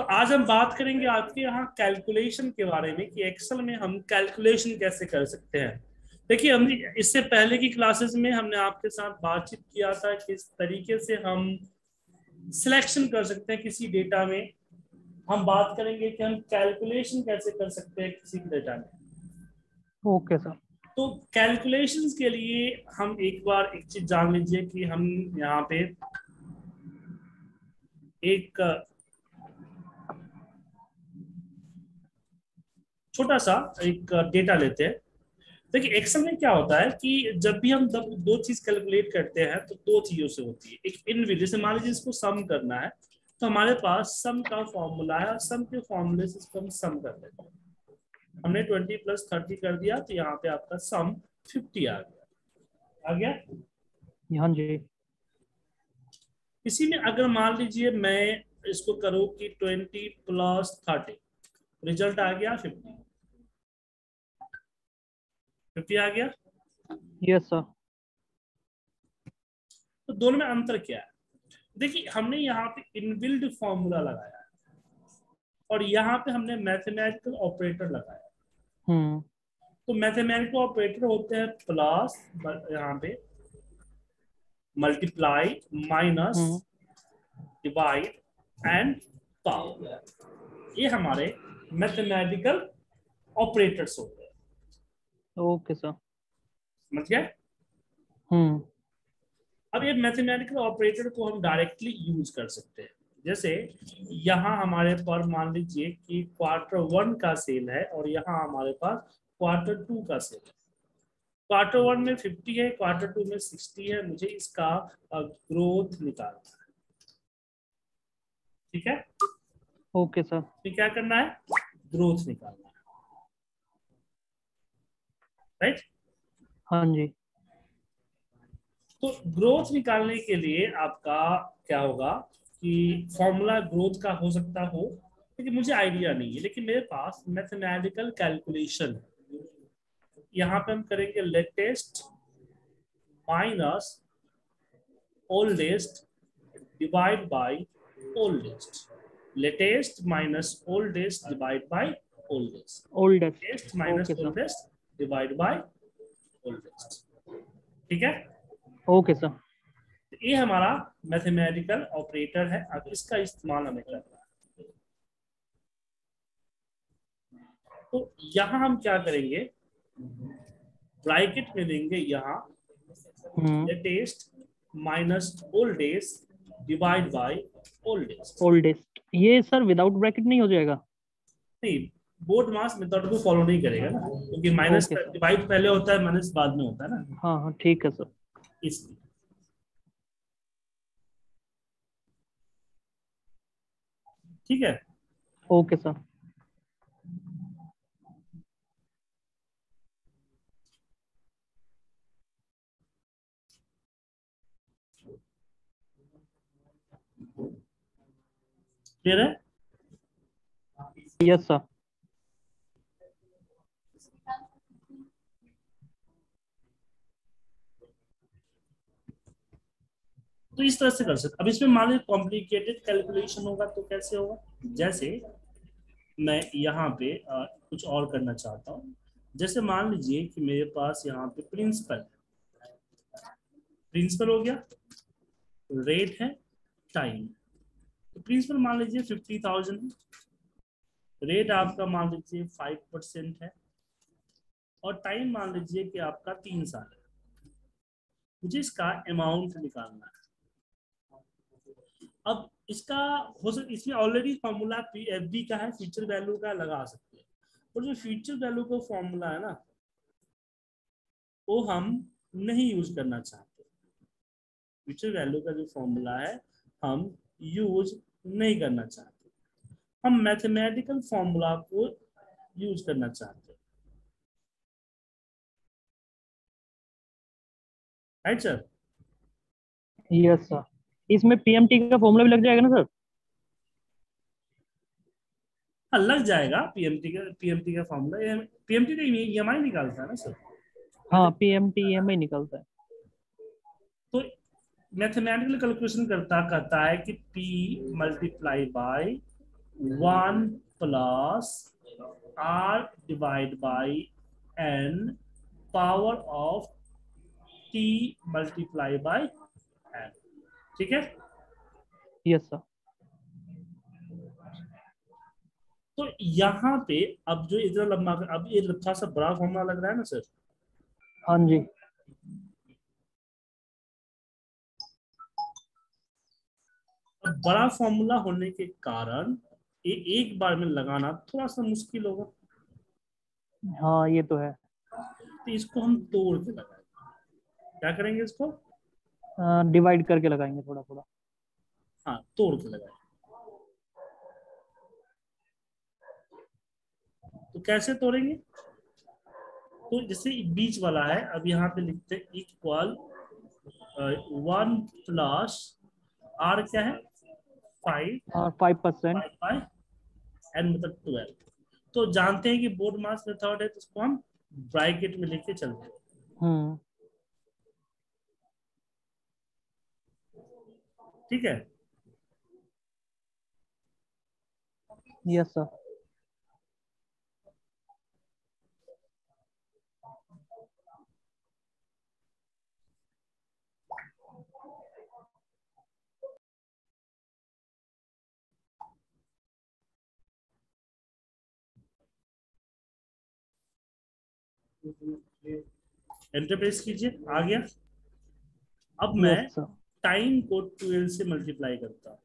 तो आज हम बात करेंगे आपके यहाँ कैलकुलेशन के बारे में कि एक्सेल में हम कैलकुलेशन कैसे कर सकते हैं। देखिए, हम इससे पहले की क्लासेस में हमने आपके साथ बातचीत किया था किस तरीके से हम सिलेक्शन कर सकते हैं किसी डेटा में। हम बात करेंगे कि हम कैलकुलेशन कैसे कर सकते हैं किसी डेटा में। Okay sir. तो कैलकुलेशंस के लिए हम एक बार एक चीज जान लीजिए कि हम यहाँ पे एक छोटा सा एक डेटा लेते हैं। देखिए, एक्सेल में क्या होता है कि जब भी हम दो चीज कैलकुलेट करते हैं तो दो चीजों से होती है। एक इनविल, जैसे मान लीजिए इसको सम करना है तो हमारे पास सम का फॉर्मूला है और सम के फॉर्मूले से इसको हम सम कर लेते हैं। हमने 20 + 30 कर दिया तो यहाँ पे आपका सम 50 आ गया। हाँ जी। इसी में अगर मान लीजिए मैं इसको करूँ कि 20 + 30, रिजल्ट आ गया 50 आ गया। Yes sir. तो दोनों में अंतर क्या है? देखिए, हमने यहाँ पे इनबिल्ड फॉर्मूला लगाया है और यहाँ पे हमने मैथमेटिकल ऑपरेटर लगाया है। तो मैथमेटिकल ऑपरेटर होते हैं प्लस, यहाँ पे multiply, minus, hmm. Divide and power. ये हमारे मैथमेटिकल ऑपरेटर्स होते हैं। Okay sir. समझ गए? हम्म। अब ये मैथमेटिकल ऑपरेटर को हम डायरेक्टली यूज कर सकते हैं। जैसे यहाँ हमारे पर मान लीजिए कि Q1 का सेल है और यहाँ हमारे पास Q2 का सेल है। Q1 में 50 है, Q2 में 60 है। मुझे इसका ग्रोथ निकालना है। ठीक है, ओके सर। तो क्या करना है? ग्रोथ निकालना है, राइट। हाँ जी। तो ग्रोथ निकालने के लिए आपका क्या होगा कि फॉर्मूला ग्रोथ का हो सकता हो, लेकिन मुझे आइडिया नहीं है। लेकिन मेरे पास मैथमेटिकल कैलकुलेशन है। यहाँ पे हम करेंगे latest minus oldest divide by oldest. Latest minus oldest divide by oldest. Oldest. Latest minus okay sir. Oldest divide by oldest. ठीक है, ओके सर। ये हमारा मैथमेटिकल ऑपरेटर है। अब इसका इस्तेमाल हमें करना है। तो यहाँ हम क्या करेंगे, ब्रैकेट में देंगे यहाँ latest minus oldest divide by oldest. Oldest, ये सर विदाउट ब्रैकेट नहीं हो जाएगा? नहीं, बोर्ड मास मेथड को फॉलो नहीं करेगा ना, क्योंकि माइनस ओके सर। डिवाइड पहले होता है, माइनस बाद में होता है ना, हाँ हाँ ठीक है सर। इसलिए। ठीक है, ओके सर। क्लियर है? Yes sir. तो इस तरह से कर सकते। अब इसमें मान लीजिए कॉम्प्लिकेटेड कैलकुलेशन होगा तो कैसे होगा? जैसे मैं यहाँ पे कुछ और करना चाहता हूँ। जैसे मान लीजिए कि मेरे पास यहाँ पे प्रिंसिपल, प्रिंसिपल हो गया, रेट है, टाइम। तो प्रिंसिपल मान लीजिए 50,000 है, रेट आपका मान लीजिए 5% है और टाइम मान लीजिए कि आपका 3 साल है। मुझे इसका अमाउंट निकालना है। अब इसका हो सकता, इसमें ऑलरेडी फॉर्मूला पीएफबी का है, फ्यूचर वैल्यू का लगा सकते हैं। और जो फ्यूचर वैल्यू का फॉर्मूला है ना, वो हम नहीं यूज करना चाहते। फ्यूचर वैल्यू का जो फॉर्मूला है हम यूज नहीं करना चाहते। हम मैथमेटिकल फॉर्मूला को यूज करना चाहते हैं, राइट सर? Yes sir. इसमें पीएमटी का फॉर्मूला भी लग जाएगा ना सर? हाँ, लग जाएगा। पीएमटी का फॉर्मूला, पीएमटी का ईएमआई निकालता है ना सर। हाँ, पीएमटी ईएमआई निकलता है। तो मैथमेटिकल कैलकुलेशन करता कहता है कि P × 1 plus R divide by N power of T multiply by N. ठीक है। Yes sir. तो यहाँ पे अब जो इतना लंबा, अब ये थोड़ा सा बड़ा फॉर्मूला लग रहा है ना सर। हाँ जी। अब बड़ा फॉर्मूला होने के कारण ये एक बार में लगाना थोड़ा सा मुश्किल होगा, हाँ ये तो है। तो इसको हम तोड़ के लगाएंगे। क्या करेंगे इसको? डिवाइड करके लगाएंगे थोड़ा थोड़ा। हाँ, तोड़ के लगाएंगे। तो कैसे तोड़ेंगे? तो जैसे बीच वाला है, अब यहाँ पे लिखते हैं इक्वल 1 प्लस आर क्या है 5 और 5%। बाय एन मतलब 12। तो जानते हैं कि बोर्ड मास मेथड है, तो इसको हम ब्रैकेट में लेके चलते हैं। हम्म। ठीक है। Yes sir. एंटर प्रेस कीजिए, आ गया। अब मैं यस सर। टाइम को 12 से मल्टीप्लाई करता हूँ,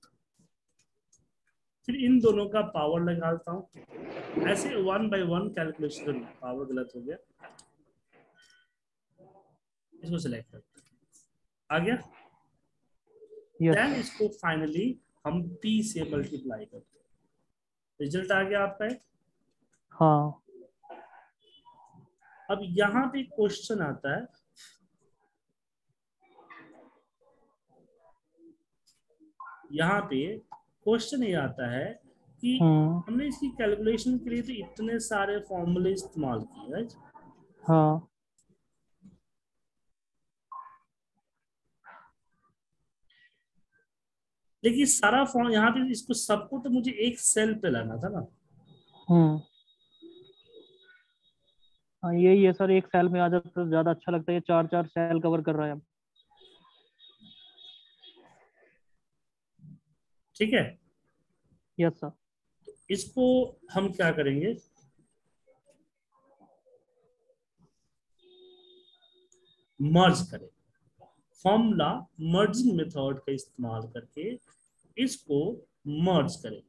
फिर इन दोनों का पावर लगाता हूँ, ऐसे 1 by 1 कैलकुलेशन। पावर गलत हो गया, इसको सिलेक्ट करते हैं, आ गया। Yes then sir. इसको फाइनली हम p से मल्टीप्लाई करते हैं, रिजल्ट आ गया आपका है। हाँ। अब यहाँ पे क्वेश्चन आता है, यहाँ पे क्वेश्चन ये आता है कि हम्म। हमने इसकी कैलकुलेशन के लिए तो इतने सारे फॉर्मूले इस्तेमाल किए, राइट। हाँ। लेकिन सारा फॉर्म यहाँ पे, इसको सबको तो मुझे एक सेल पे लाना था ना। हम्म। हाँ यही है सर, एक सेल में आ जाता तो ज्यादा अच्छा लगता है, ये चार चार सेल कवर कर रहा है अब। ठीक है। Yes sir. इसको हम क्या करेंगे, मर्ज करें। फॉर्मूला मर्जिंग मेथड का इस्तेमाल करके इसको मर्ज करें।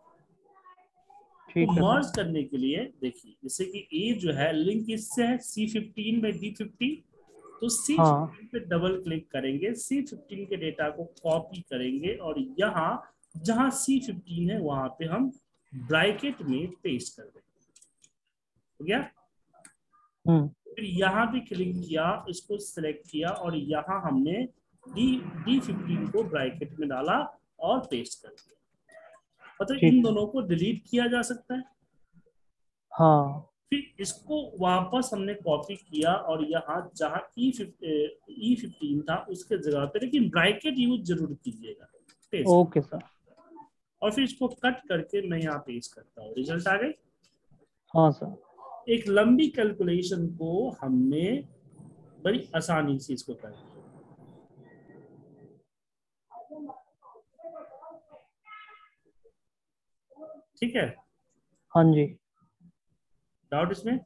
तो ठीक है सर। मर्ज करने के लिए देखिए, जैसे कि ए जो है लिंक इससे है C15/D50, तो हाँ। C15 पे डबल क्लिक करेंगे, C15 के डेटा को कॉपी करेंगे और यहाँ जहां C15 है वहां पे हम ब्रैकेट में पेस्ट कर देंगे। हो गया। हम्म। फिर यहाँ पे क्लिक किया, इसको सिलेक्ट किया और यहाँ हमने डी D15 को ब्रैकेट में डाला और पेस्ट कर दिया। मतलब इन ठीक है। दोनों को डिलीट किया जा सकता है। हाँ। फिर इसको वापस हमने कॉपी किया और यहाँ जहाँ E15 था उसके जगह पे, लेकिन ब्रैकेट यूज जरूर कीजिएगा, पेस्ट। Okay sir. और फिर इसको कट करके मैं यहाँ पेस्ट करता हूँ, रिजल्ट आ गई। हाँ सर। एक लंबी कैलकुलेशन को हमने बड़ी आसानी से इसको कर दिया। ठीक है। हाँ जी। डाउट इसमें?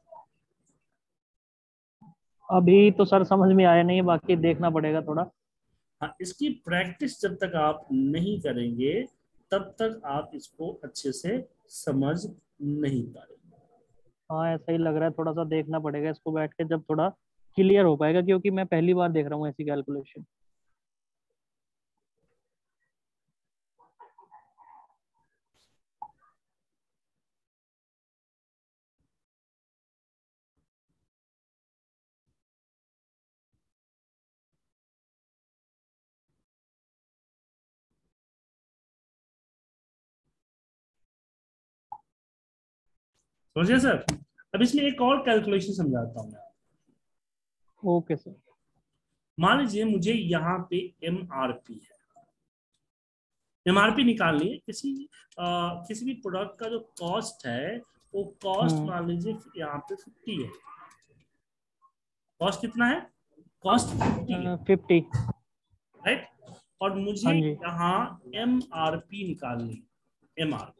अभी तो सर समझ में आया नहीं, बाकी देखना पड़ेगा थोड़ा। हाँ, इसकी प्रैक्टिस जब तक आप नहीं करेंगे तब तक आप इसको अच्छे से समझ नहीं पाएंगे। हाँ ऐसा ही लग रहा है, थोड़ा सा देखना पड़ेगा इसको बैठ के, जब थोड़ा क्लियर हो पाएगा, क्योंकि मैं पहली बार देख रहा हूँ ऐसी कैलकुलेशन। समझिए सर। अब इसमें एक और कैलकुलेशन समझाता हूँ मैं। Okay sir. मान लीजिए मुझे यहाँ पे MRP है, एमआरपी निकालनी है किसी भी प्रोडक्ट का जो कॉस्ट है, वो कॉस्ट मान लीजिए यहाँ पे 50 है। कॉस्ट कितना है? कॉस्ट 50 है, 50। राइट। और मुझे हाँ जी। यहाँ एमआरपी निकालनी है, एमआरपी।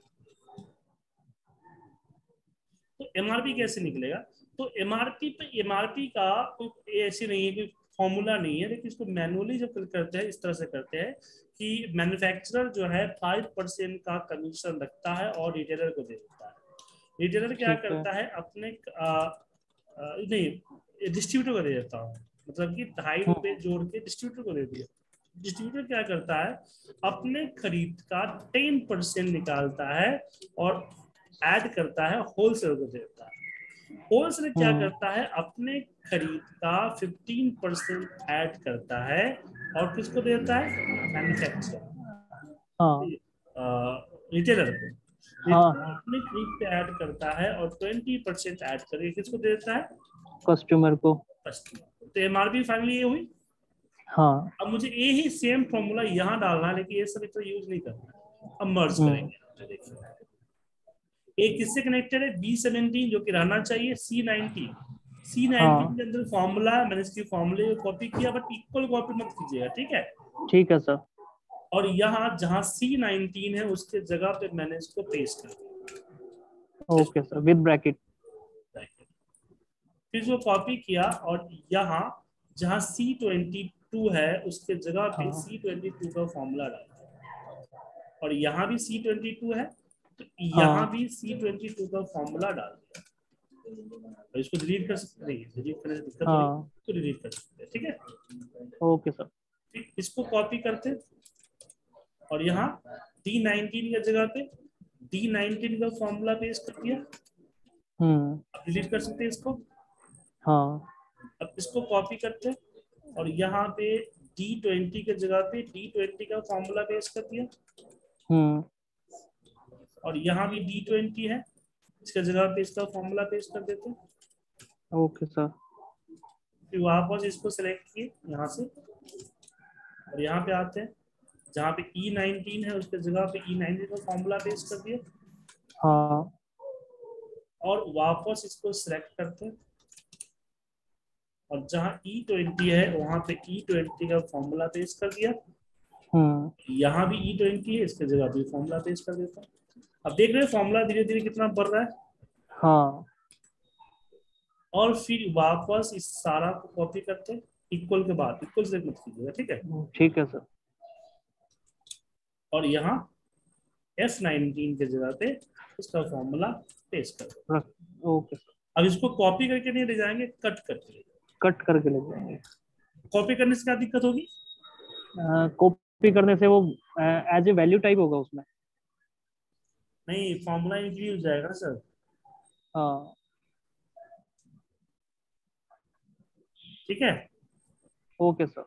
तो एमआरपी कैसे निकलेगा? तो एमआरपी का कोई ऐसी नहीं है कि फॉर्मूला नहीं है, लेकिन इसको मैनुअली जब करते हैं इस तरह से करते हैं कि मैन्युफैक्चरर जो है 5% का कमीशन रखता है और रिटेलर को दे देता है। रिटेलर क्या ठीक है। करता है अपने नहीं, डिस्ट्रीब्यूटर को दे देता हूँ, मतलब कि ₹2.5 जोड़ के डिस्ट्रीब्यूटर को दे दिया। डिस्ट्रीब्यूटर क्या करता है, अपने खरीद का 10% निकालता है और ऐड करता है, होलसेलर को देता है। होलसेलर क्या करता है, अपने खरीद का 15% ऐड करता है और किसको देता है? मैन्युफैक्चरर, हाँ रिटेलर को। हाँ रिटेलर अपने खरीद पे ऐड करता है और 20% ऐड करके किसको देता है? कस्टमर को। कस्टमर को। तो एमआरपी फाइनली ये हुई। हाँ। अब मुझे यही सेम फॉर्मूला यहाँ डालना है, लेकिन ये सब इतना यूज नहीं करना है। अब मर्ज करेंगे, देखिए एक किससे कनेक्टेड है? B17 जो कि रहना चाहिए C19। C19 हाँ के अंदर फॉर्मूला है, मैंने इसकी फॉर्मूले को कॉपी किया, बट इक्वल कॉपी मत कीजिएगा, ठीक है। ठीक है सर। और यहाँ जहाँ C19 है उसके जगह पे मैंने इसको पेस्ट कर दिया, ओके सर, विद ब्रैकेट। फिर इसको कॉपी किया और यहाँ जहाँ C22 है उसके जगह पे हाँ C22 का फॉर्मूला डाला, और यहाँ भी C22 है तो यहाँ हाँ भी C22 का फॉर्मूला डाल दिया। और इसको डिलीट कर सकते हैं, डिलीट करने से दिक्कत हो रही है हाँ। तो डिलीट कर सकते हैं, ठीक है। Okay sir. ठीक, इसको कॉपी करते और यहाँ D19 की जगह पे D19 का फॉर्मूला पेस्ट कर दिया। अब डिलीट कर सकते हैं इसको। हाँ। अब इसको कॉपी करते और यहाँ पे D20 के जगह पे D20 का फॉर्मूला पेस्ट कर दिया, और यहाँ भी D20 है, इसके जगह पे इसका फॉर्मूला पेस्ट कर देते हैं। Okay sir. फिर वापस इसको सेलेक्ट किए यहाँ से और यहाँ पे आते हैं, जहाँ पे E19 है उसके जगह पे E19 का फॉर्मूला पेस्ट कर दिया, हाँ। और वापस इसको सिलेक्ट करते हैं और जहाँ E20 है वहां पे E20 का फॉर्मूला पेस्ट कर दिया। यहाँ भी E20 है, इसके जगह भी फॉर्मूला पेस्ट कर देता हूँ। अब देख रहे हैं फॉर्मूला धीरे धीरे कितना बढ़ रहा है। हाँ। और फिर वापस इस सारा को कॉपी करते हैं, इक्वल के बाद इक्वल से मत कीजिएगा, ठीक है। ठीक है सर। और यहाँ F19 के जगह पे उसका फॉर्मूला पेस्ट कर दो। Okay sir. अब इसको कॉपी करके नहीं ले जाएंगे, कट करके ले कट करके ले जाएंगे। कॉपी करने से क्या दिक्कत होगी? कॉपी करने से वो एज ए वैल्यू टाइप होगा उसमें। नहीं, फॉर्मूला इंक्रीज हो जाएगा सर। हाँ। ठीक है, ओके सर।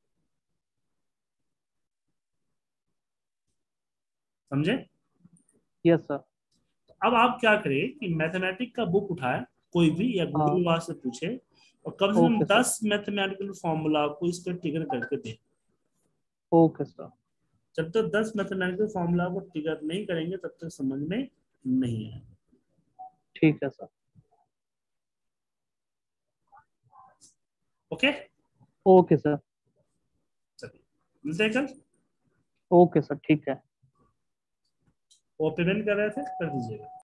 समझे? Yes sir. अब आप क्या करें कि मैथमेटिक का बुक उठाए कोई भी, या हाँ। गूगल वहां से पूछे और कम से कम ओके सर। 10 मैथमेटिकल फॉर्मूला को इस पर ट्रिगर करके दे। Okay sir. जब तक 10 मैथमेटिकल फॉर्मूला को ट्रिगर नहीं करेंगे तब तक समझ में नहीं आए। ठीक है सर। Okay, okay sir. चलिए मिलते हैं कल। ओके सर, ठीक है। वो पेमेंट कर रहे थे, कर दीजिएगा।